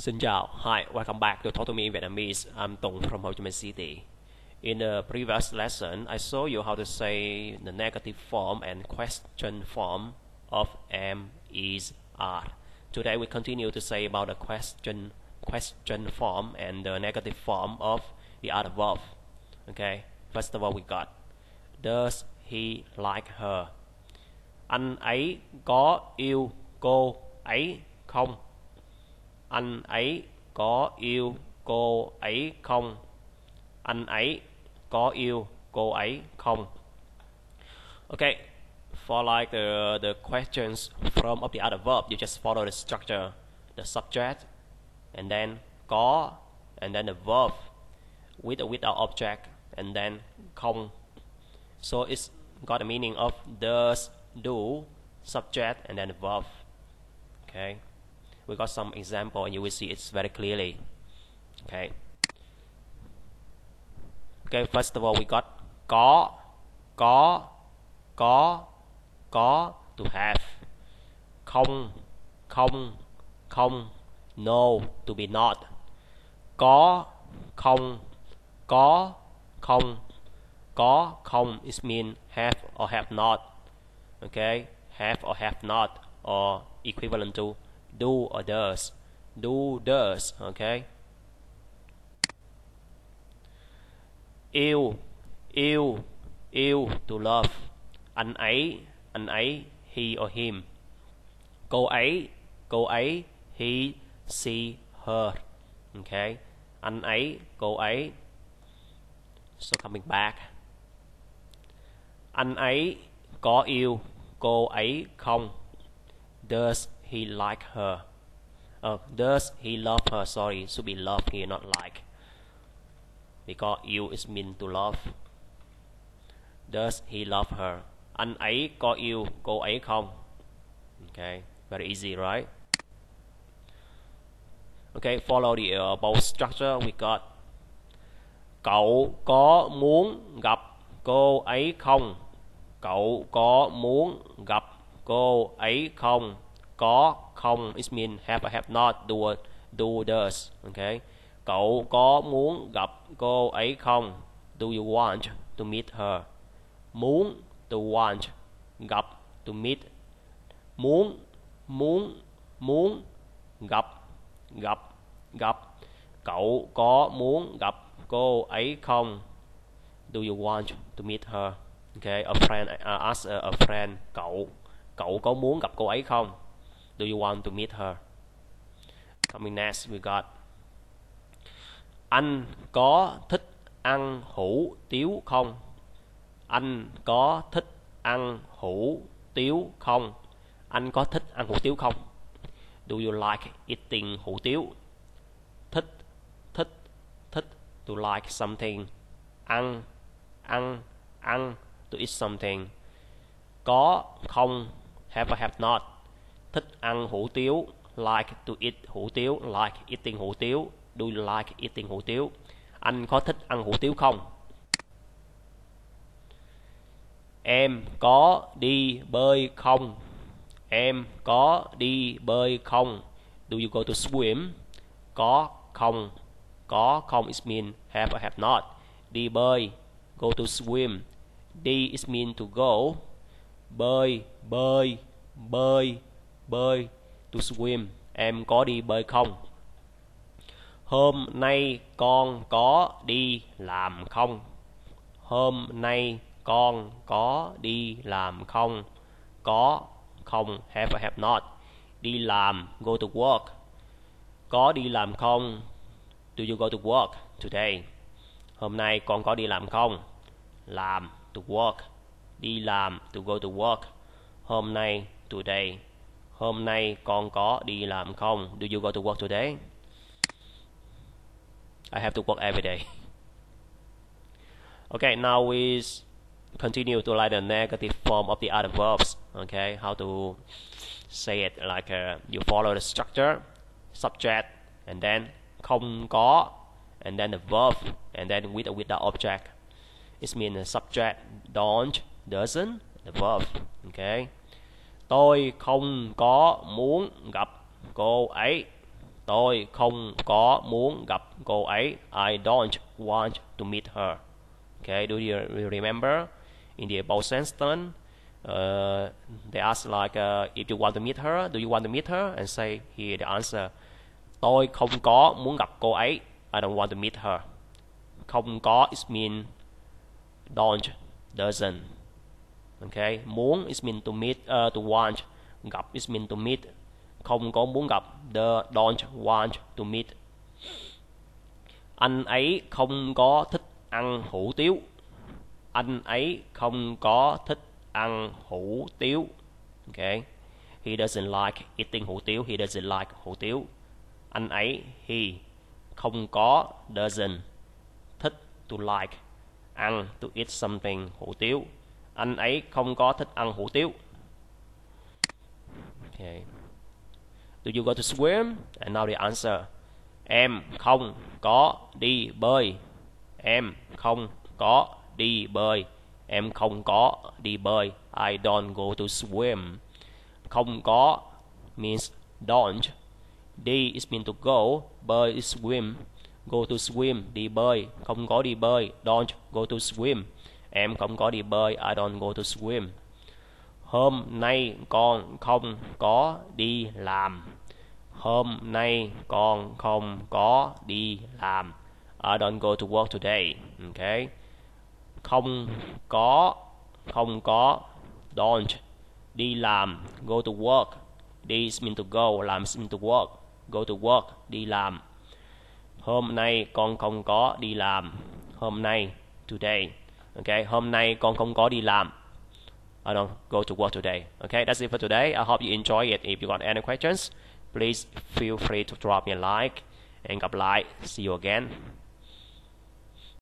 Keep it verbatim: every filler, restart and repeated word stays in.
Xin chào, hi, welcome back to Talk to Me in Vietnamese. I'm Tùng from Ho Chi Minh City. In the previous lesson, I showed you how to say the negative form and question form of am, is, are. Today we continue to say about the question question form and the negative form of the other verb. Okay, first of all we got does he like her? Anh ấy có yêu cô ấy không? Anh ấy có yêu cô ấy không? Anh ấy có yêu cô ấy không? Okay, for like the, the questions from of the other verb, you just follow the structure, the subject, and then có, and then the verb with or without object, and then không. So it's got the meaning of does, do, subject, and then the verb. Okay, we got some example, and you will see it's very clearly. Okay. Okay, first of all, we got có, có, có, có, to have. Không, không, không, no, to be not. Có, không, có, không, có, không, it means have or have not. Okay, have or have not, or equivalent to do or does. Do, does. Okay. Yêu, yêu, yêu, to love. Anh ấy, anh ấy, he or him. Cô ấy, cô ấy, he, she, her. Okay. Anh ấy, cô ấy. So coming back. Anh ấy có yêu cô ấy không? Does he like her? Uh, does he love her? Sorry, should be love here, not like. Because yêu is mean to love. Does he love her? Anh ấy có yêu cô ấy không? Okay, very easy, right? Okay, follow the uh, above structure. We got cậu có muốn gặp cô ấy không? Cậu có muốn gặp cô ấy không? Có, không, it means have or have not, do, do, does. Okay. Cậu có muốn gặp cô ấy không? Do you want to meet her? Muốn, to want. Gặp, to meet. Muốn, muốn, muốn. Gặp, gặp, gặp. Cậu có muốn gặp cô ấy không? Do you want to meet her? Okay, a friend uh, ask a, a friend. Cậu, cậu có muốn gặp cô ấy không? Do you want to meet her? Coming next, we got anh có thích ăn hủ tiếu không? Anh có thích ăn hủ tiếu không? Anh có thích ăn hủ tiếu không? Do you like eating hủ tiếu? Thích, thích, thích, to like something. Ăn, ăn, ăn, to eat something. Có, không, have or have not. Thích ăn hủ tiếu, like to eat hủ tiếu, like eating hủ tiếu. Do you like eating hủ tiếu? Anh có thích ăn hủ tiếu không? Em có đi bơi không? Em có đi bơi không? Do you go to swim? Có, không. Có, không is mean have or have not. Đi bơi, go to swim. Đi is mean to go. Bơi, bơi, bơi, bơi, to swim. Em có đi bơi không? Hôm nay con có đi làm không? Hôm nay con có đi làm không? Có, không, have or have not. Đi làm, go to work. Có đi làm không? Do you go to work today? Hôm nay con có đi làm không? Làm, to work. Đi làm, to go to work. Hôm nay, today. Hôm nay con có đi làm không? Do you go to work today? I have to work every day. Okay, now we continue to like the negative form of the other verbs. Okay, how to say it, like uh, you follow the structure, subject, and then không có, and then the verb, and then with or without object. It means the subject don't, doesn't, the verb. Okay. Tôi không có muốn gặp cô ấy. Tôi không có muốn gặp cô ấy. I don't want to meet her. Okay, do you remember in the above sentence? Uh, they ask like uh, if you want to meet her, do you want to meet her? And say here the answer. Tôi không có muốn gặp cô ấy. I don't want to meet her. Không có is mean don't, doesn't. Okay, muốn is mean to meet, uh, to want. Gặp is mean to meet. Không có muốn gặp, the don't want to meet. Anh ấy không có thích ăn hủ tiếu. Anh ấy không có thích ăn hủ tiếu. Okay, he doesn't like eating hủ tiếu. He doesn't like hủ tiếu. Anh ấy, he, không có, doesn't, thích, to like, ăn, to eat something, hủ tiếu. Anh ấy không có thích ăn hủ tiếu. Okay. Do you go to swim? And now the answer. Em không có đi bơi. Em không có đi bơi. Em không có đi bơi. I don't go to swim. Không có means don't. Đi is mean to go. Bơi is swim. Go to swim, đi bơi. Không có đi bơi. Don't go to swim. Em không có đi bơi. I don't go to swim. Hôm nay con không có đi làm. Hôm nay con không có đi làm. I don't go to work today. Okay. Không có, không có, don't. Đi làm, go to work. Đi is mean to go, làm is mean to work. Go to work, đi làm. Hôm nay con không có đi làm. Hôm nay, today. Okay, hôm nay con không có đi làm. I don't go to work today. Okay, that's it for today. I hope you enjoy it. If you got any questions, please feel free to drop me a like. And gặp lại. See you again.